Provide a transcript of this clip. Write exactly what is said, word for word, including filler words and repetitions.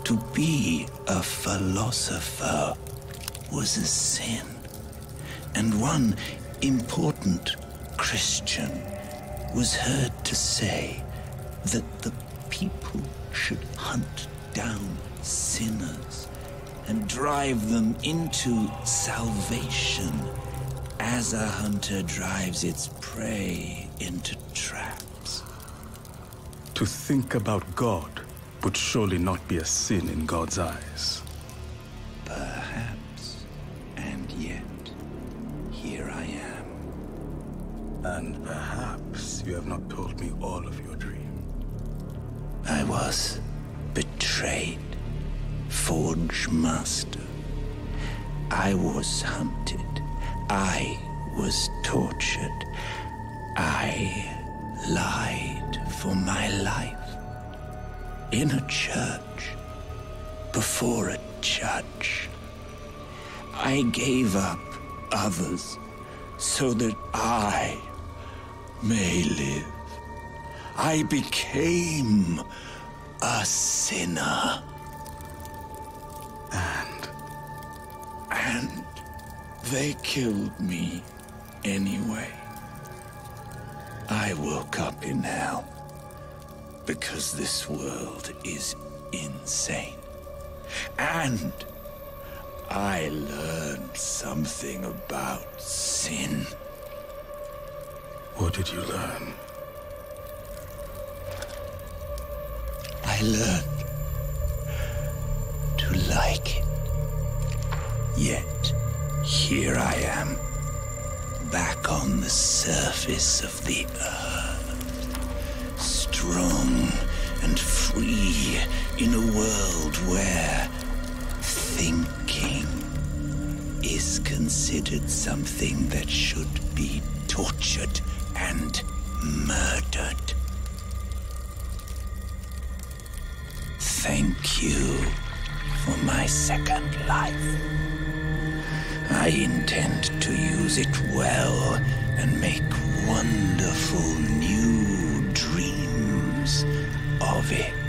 To be a philosopher was a sin, and one important Christian was heard to say that the people should hunt down sinners and drive them into salvation as a hunter drives its prey into traps. To think about God would surely not be a sin in God's eyes. Perhaps, and yet, here I am. And perhaps you have not told me all of your dream. I was betrayed, Forge Master. I was hunted. I was tortured. I lied for my life. In a church, before a judge. I gave up others so that I may live. I became a sinner. And? And they killed me anyway. I woke up in hell because this world is insane. And I learned something about sin. What did you learn? I learned to like it. Yet, here I am, back on the surface of the earth, strong and free in a world where thinking is considered something that should be tortured and murdered. Thank you for my second life. I intend to use it well and make wonderful new dreams of it.